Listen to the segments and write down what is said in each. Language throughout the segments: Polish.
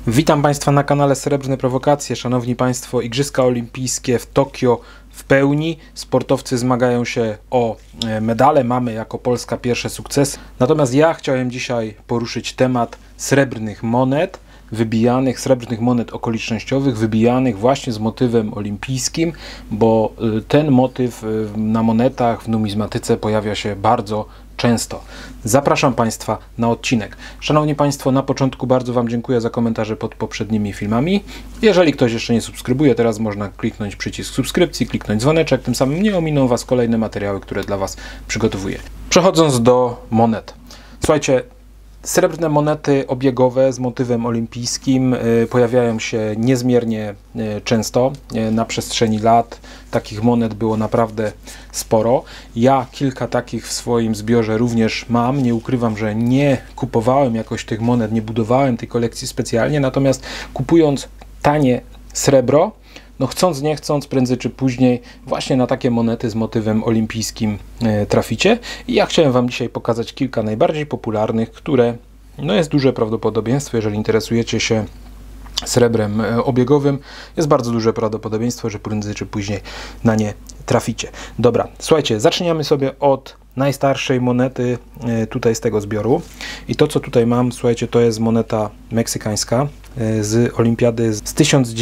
Witam Państwa na kanale Srebrne Prowokacje. Szanowni Państwo, Igrzyska Olimpijskie w Tokio w pełni. Sportowcy zmagają się o medale. Mamy jako Polska pierwsze sukcesy. Natomiast ja chciałem dzisiaj poruszyć temat srebrnych monet, srebrnych monet okolicznościowych, wybijanych właśnie z motywem olimpijskim, bo ten motyw na monetach w numizmatyce pojawia się bardzo często. Zapraszam Państwa na odcinek. Szanowni Państwo, na początku bardzo Wam dziękuję za komentarze pod poprzednimi filmami. Jeżeli ktoś jeszcze nie subskrybuje, teraz można kliknąć przycisk subskrypcji, kliknąć dzwoneczek, tym samym nie ominą Was kolejne materiały, które dla Was przygotowuję. Przechodząc do monet. Słuchajcie, srebrne monety obiegowe z motywem olimpijskim pojawiają się niezmiernie często. Na przestrzeni lat takich monet było naprawdę sporo. Ja kilka takich w swoim zbiorze również mam. Nie ukrywam, że nie kupowałem jakoś tych monet, nie budowałem tej kolekcji specjalnie, natomiast kupując tanie srebro, no chcąc nie chcąc, prędzej czy później właśnie na takie monety z motywem olimpijskim traficie. I ja chciałem Wam dzisiaj pokazać kilka najbardziej popularnych, które no jest duże prawdopodobieństwo, jeżeli interesujecie się srebrem obiegowym, jest bardzo duże prawdopodobieństwo, że prędzej czy później na nie traficie. Dobra, słuchajcie, zaczniemy sobie od najstarszej monety tutaj z tego zbioru. I to, co tutaj mam, słuchajcie, to jest moneta meksykańska z olimpiady z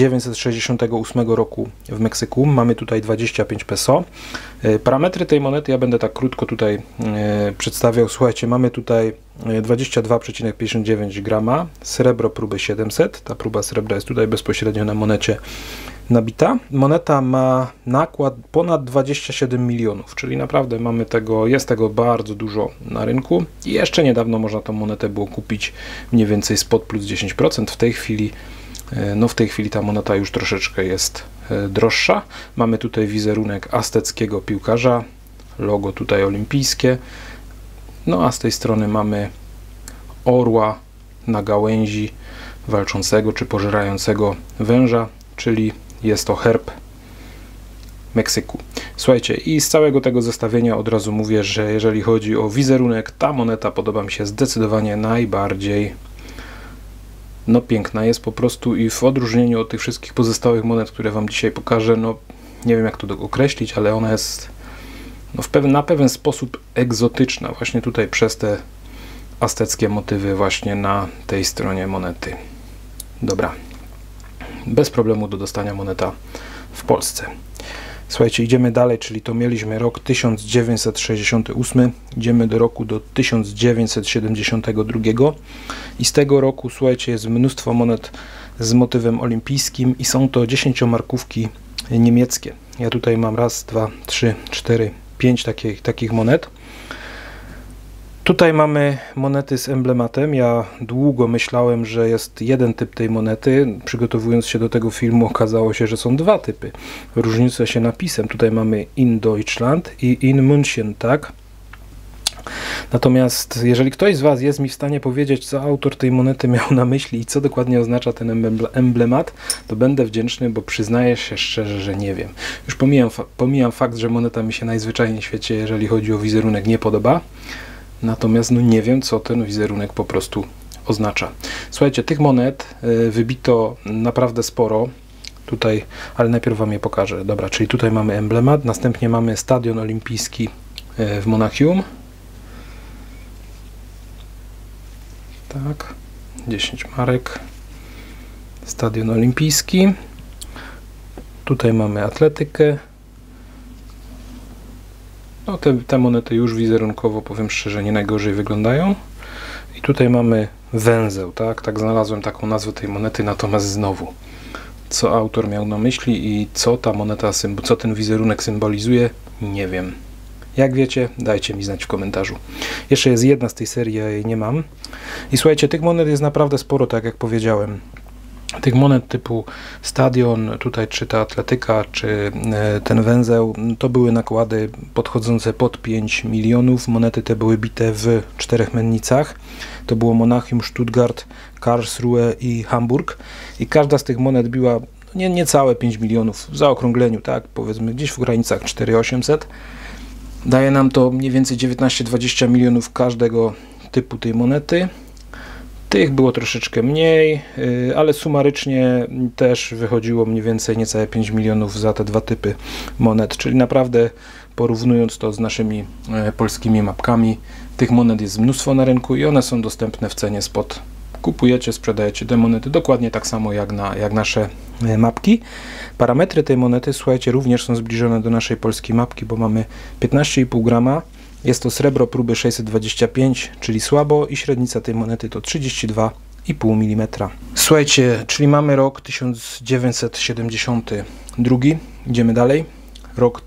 1968 roku w Meksyku. Mamy tutaj 25 peso. Parametry tej monety ja będę tak krótko tutaj przedstawiał. Słuchajcie, mamy tutaj 22,59 grama, srebro próby 700. Ta próba srebra jest tutaj bezpośrednio na monecie nabita. Moneta ma nakład ponad 27 milionów, czyli naprawdę mamy jest tego bardzo dużo na rynku. I jeszcze niedawno można tą monetę było kupić mniej więcej spot plus 10%. W tej chwili ta moneta już troszeczkę jest droższa. Mamy tutaj wizerunek azteckiego piłkarza, logo tutaj olimpijskie. No a z tej strony mamy orła na gałęzi walczącego czy pożerającego węża, czyli jest to herb Meksyku. Słuchajcie, i z całego tego zestawienia od razu mówię, że jeżeli chodzi o wizerunek, ta moneta podoba mi się zdecydowanie najbardziej. No piękna jest po prostu i w odróżnieniu od tych wszystkich pozostałych monet, które Wam dzisiaj pokażę, no nie wiem jak to określić, ale ona jest na pewien sposób egzotyczna właśnie tutaj przez te azteckie motywy właśnie na tej stronie monety. Dobra. Bez problemu do dostania moneta w Polsce. Słuchajcie, idziemy dalej, czyli to mieliśmy rok 1968, idziemy do roku do 1972 i z tego roku, słuchajcie, jest mnóstwo monet z motywem olimpijskim i są to 10-markówki niemieckie. Ja tutaj mam raz, dwa, trzy, cztery, 5 takich monet. Tutaj mamy monety z emblematem. Ja długo myślałem, że jest jeden typ tej monety. Przygotowując się do tego filmu okazało się, że są dwa typy, różniące się napisem. Tutaj mamy in Deutschland i in München, tak? Natomiast jeżeli ktoś z Was jest mi w stanie powiedzieć, co autor tej monety miał na myśli i co dokładnie oznacza ten emblemat, to będę wdzięczny, bo przyznaję się szczerze, że nie wiem. Już pomijam fakt, że moneta mi się najzwyczajniej w świecie, jeżeli chodzi o wizerunek, nie podoba. Natomiast no nie wiem, co ten wizerunek po prostu oznacza. Słuchajcie, tych monet wybito naprawdę sporo tutaj, ale najpierw Wam je pokażę. Dobra, czyli tutaj mamy emblemat, następnie mamy Stadion Olimpijski w Monachium. Tak, 10 marek. Stadion Olimpijski. Tutaj mamy atletykę. No te monety już wizerunkowo, powiem szczerze, nie najgorzej wyglądają. I tutaj mamy węzeł, tak znalazłem taką nazwę tej monety, natomiast znowu, co autor miał na myśli i co ta moneta, co ten wizerunek symbolizuje, nie wiem. Jak wiecie, dajcie mi znać w komentarzu. Jeszcze jest jedna z tej serii, ja jej nie mam. I słuchajcie, tych monet jest naprawdę sporo, tak jak powiedziałem. Tych monet typu stadion, tutaj czy ta atletyka, czy ten węzeł, to były nakłady podchodzące pod 5 milionów. Monety te były bite w 4 mennicach. To było Monachium, Stuttgart, Karlsruhe i Hamburg. I każda z tych monet biła niecałe 5 milionów w zaokrągleniu, tak, powiedzmy gdzieś w granicach 4800. Daje nam to mniej więcej 19-20 milionów każdego typu tej monety. Tych było troszeczkę mniej, ale sumarycznie też wychodziło mniej więcej niecałe 5 milionów za te dwa typy monet, czyli naprawdę porównując to z naszymi polskimi mapkami, tych monet jest mnóstwo na rynku i one są dostępne w cenie spot. Kupujecie, sprzedajecie te monety dokładnie tak samo jak nasze mapki. Parametry tej monety, słuchajcie, również są zbliżone do naszej polskiej mapki, bo mamy 15,5 grama. Jest to srebro próby 625, czyli słabo, i średnica tej monety to 32,5 mm. Słuchajcie, czyli mamy rok 1972. Idziemy dalej. Rok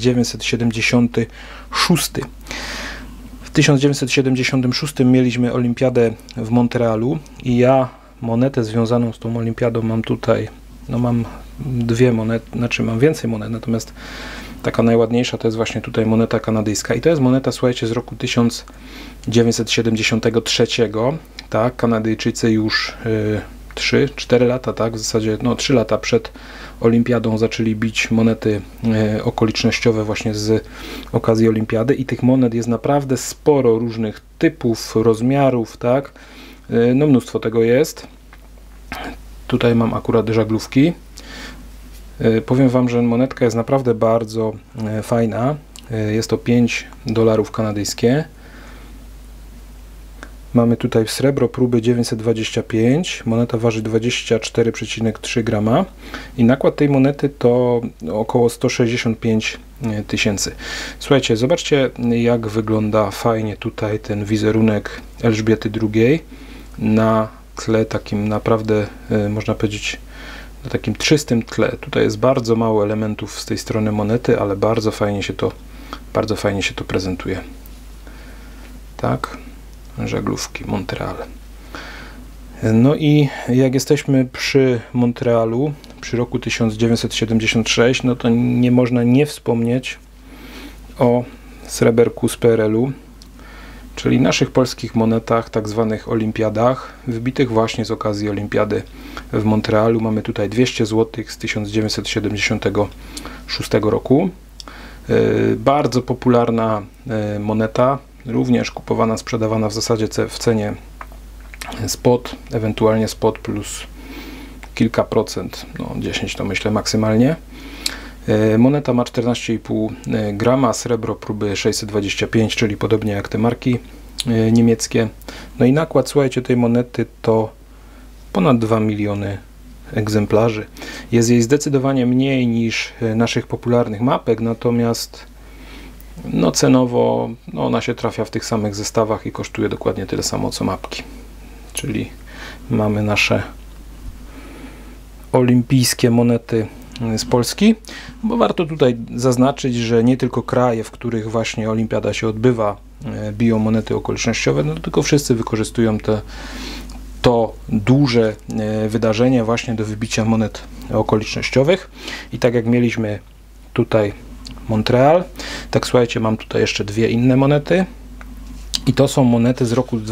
1976. W 1976 mieliśmy olimpiadę w Montrealu i ja monetę związaną z tą olimpiadą mam tutaj, no mam dwie monety, znaczy mam więcej monet, natomiast taka najładniejsza to jest właśnie tutaj moneta kanadyjska i to jest moneta, słuchajcie, z roku 1973, tak, Kanadyjczycy już 3-4 lata, tak, w zasadzie no 3 lata przed olimpiadą zaczęli bić monety okolicznościowe właśnie z okazji olimpiady i tych monet jest naprawdę sporo różnych typów, rozmiarów, tak, no mnóstwo tego jest. Tutaj mam akurat żaglówki. Powiem Wam, że monetka jest naprawdę bardzo fajna. Jest to $5 kanadyjskie. Mamy tutaj srebro próby 925. Moneta waży 24,3 grama i nakład tej monety to około 165 tysięcy. Słuchajcie, zobaczcie, jak wygląda fajnie tutaj ten wizerunek Elżbiety II na tle takim naprawdę, można powiedzieć, na takim czystym tle. Tutaj jest bardzo mało elementów z tej strony monety, ale bardzo fajnie się to prezentuje. Tak, żaglówki Montreal. No i jak jesteśmy przy Montrealu, przy roku 1976, no to nie można nie wspomnieć o sreberku z PRL-u, czyli naszych polskich monetach, tak zwanych olimpiadach, wybitych właśnie z okazji olimpiady w Montrealu. Mamy tutaj 200 zł z 1976 roku. Bardzo popularna moneta, również kupowana, sprzedawana w zasadzie w cenie spot, ewentualnie spot plus kilka procent, no 10 to myślę maksymalnie. Moneta ma 14,5 grama, srebro próby 625, czyli podobnie jak te marki niemieckie. No i nakład, słuchajcie, tej monety to ponad 2 miliony egzemplarzy. Jest jej zdecydowanie mniej niż naszych popularnych mapek, natomiast no cenowo no ona się trafia w tych samych zestawach i kosztuje dokładnie tyle samo co mapki. Czyli mamy nasze olimpijskie monety z Polski, bo warto tutaj zaznaczyć, że nie tylko kraje, w których właśnie olimpiada się odbywa, biją monety okolicznościowe, no tylko wszyscy wykorzystują to duże wydarzenie właśnie do wybicia monet okolicznościowych. I tak jak mieliśmy tutaj Montreal, tak słuchajcie, mam tutaj jeszcze dwie inne monety i to są monety z roku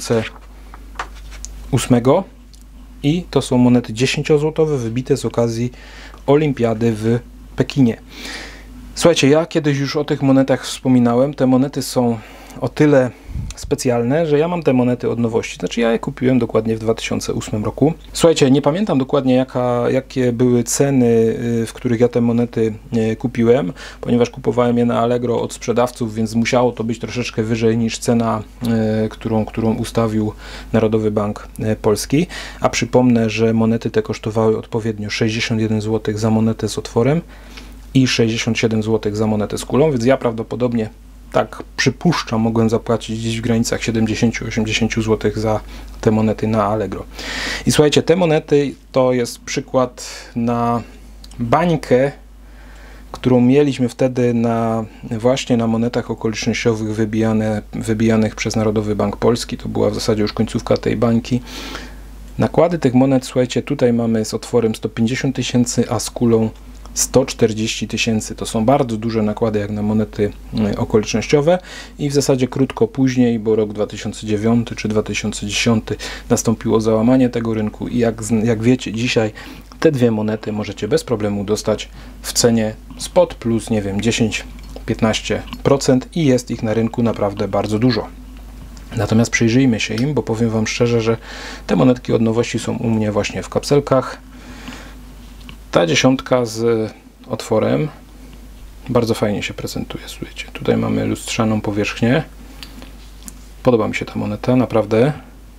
2008 i to są monety 10-złotowe wybite z okazji olimpiady w Pekinie. Słuchajcie, ja kiedyś już o tych monetach wspominałem. Te monety są o tyle specjalne, że ja mam te monety od nowości. Znaczy ja je kupiłem dokładnie w 2008 roku. Słuchajcie, nie pamiętam dokładnie jakie były ceny, w których ja te monety kupiłem, ponieważ kupowałem je na Allegro od sprzedawców, więc musiało to być troszeczkę wyżej niż cena, którą ustawił Narodowy Bank Polski. A przypomnę, że monety te kosztowały odpowiednio 61 zł za monetę z otworem i 67 zł za monetę z kulą, więc ja prawdopodobnie, tak przypuszczam, mogłem zapłacić gdzieś w granicach 70-80 zł za te monety na Allegro. I słuchajcie, te monety to jest przykład na bańkę, którą mieliśmy wtedy właśnie na monetach okolicznościowych wybijanych przez Narodowy Bank Polski. To była w zasadzie już końcówka tej bańki. Nakłady tych monet, słuchajcie, tutaj mamy z otworem 150 tysięcy, a z kulą 140 tysięcy. To są bardzo duże nakłady jak na monety okolicznościowe i w zasadzie krótko później, bo rok 2009 czy 2010 nastąpiło załamanie tego rynku i jak wiecie, dzisiaj te dwie monety możecie bez problemu dostać w cenie spot plus, nie wiem, 10-15% i jest ich na rynku naprawdę bardzo dużo. Natomiast przyjrzyjmy się im, bo powiem Wam szczerze, że te monetki od nowości są u mnie właśnie w kapselkach. Ta 10 z otworem bardzo fajnie się prezentuje, słuchajcie. Tutaj mamy lustrzaną powierzchnię. Podoba mi się ta moneta, naprawdę.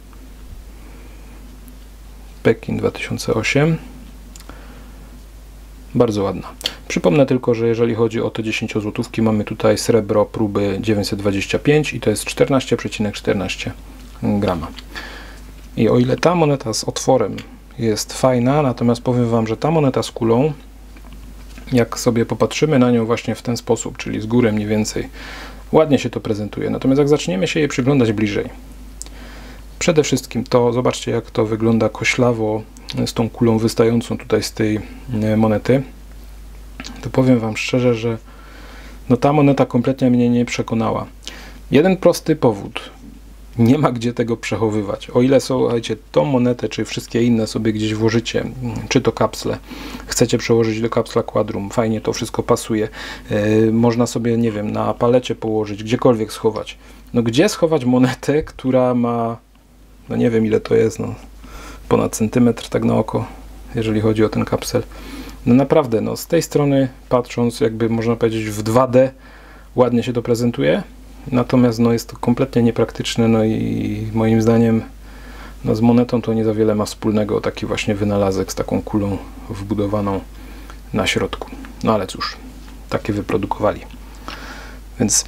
Pekin 2008. Bardzo ładna. Przypomnę tylko, że jeżeli chodzi o te 10 złotówki, mamy tutaj srebro próby 925 i to jest 14,14 grama. I o ile ta moneta z otworem jest fajna, natomiast powiem Wam, że ta moneta z kulą, jak sobie popatrzymy na nią właśnie w ten sposób, czyli z góry mniej więcej, ładnie się to prezentuje. Natomiast jak zaczniemy się jej przyglądać bliżej, przede wszystkim to zobaczcie, jak to wygląda koślawo z tą kulą wystającą tutaj z tej monety, to powiem Wam szczerze, że no ta moneta kompletnie mnie nie przekonała. Jeden prosty powód. Nie ma gdzie tego przechowywać. O ile słuchajcie, tą monetę, czy wszystkie inne sobie gdzieś włożycie, czy to kapsle, chcecie przełożyć do kapsla Quadrum, fajnie to wszystko pasuje. Można sobie, nie wiem, na palecie położyć, gdziekolwiek schować. No gdzie schować monetę, która ma, no nie wiem ile to jest, no ponad centymetr tak na oko, jeżeli chodzi o ten kapsel. No naprawdę, no z tej strony patrząc, jakby można powiedzieć w 2D ładnie się to prezentuje, natomiast no jest to kompletnie niepraktyczne, no i moim zdaniem no z monetą to nie za wiele ma wspólnego taki właśnie wynalazek z taką kulą wbudowaną na środku. No ale cóż, takie wyprodukowali. Więc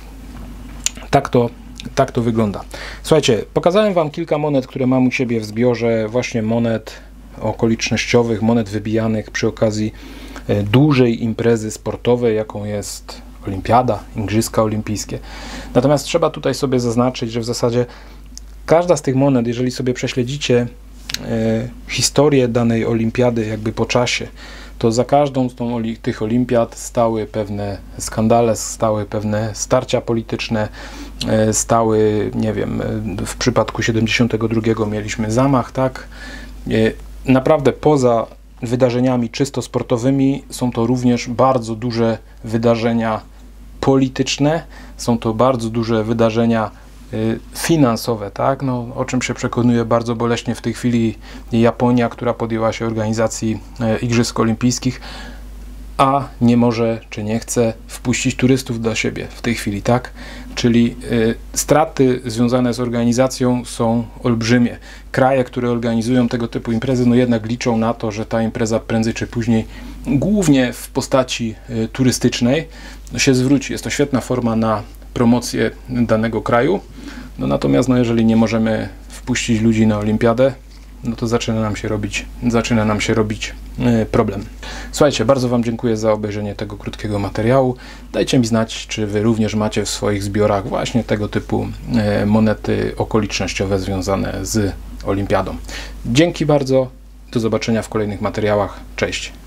tak to wygląda. Słuchajcie, pokazałem Wam kilka monet, które mam u siebie w zbiorze, właśnie monet okolicznościowych, monet wybijanych przy okazji dużej imprezy sportowej, jaką jest Olimpiada, Igrzyska Olimpijskie. Natomiast trzeba tutaj sobie zaznaczyć, że w zasadzie każda z tych monet, jeżeli sobie prześledzicie historię danej olimpiady jakby po czasie, to za każdą z tych olimpiad stały pewne skandale, stały pewne starcia polityczne, stały, nie wiem, w przypadku 72 mieliśmy zamach, tak? Naprawdę poza wydarzeniami czysto sportowymi są to również bardzo duże wydarzenia polityczne, są to bardzo duże wydarzenia finansowe, tak? No, o czym się przekonuje bardzo boleśnie w tej chwili Japonia, która podjęła się organizacji Igrzysk Olimpijskich, a nie może czy nie chce wpuścić turystów do siebie w tej chwili, tak? Czyli straty związane z organizacją są olbrzymie. Kraje, które organizują tego typu imprezy, no jednak liczą na to, że ta impreza prędzej czy później, głównie w postaci turystycznej, no się zwróci. Jest to świetna forma na promocję danego kraju. No natomiast jeżeli nie możemy wpuścić ludzi na olimpiadę, no to zaczyna nam się robić problem. Słuchajcie, bardzo Wam dziękuję za obejrzenie tego krótkiego materiału. Dajcie mi znać, czy Wy również macie w swoich zbiorach właśnie tego typu monety okolicznościowe związane z olimpiadą. Dzięki bardzo, do zobaczenia w kolejnych materiałach. Cześć!